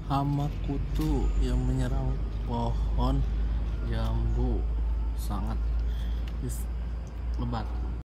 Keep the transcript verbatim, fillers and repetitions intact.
Hama kutu yang menyerang pohon jambu sangat lebat.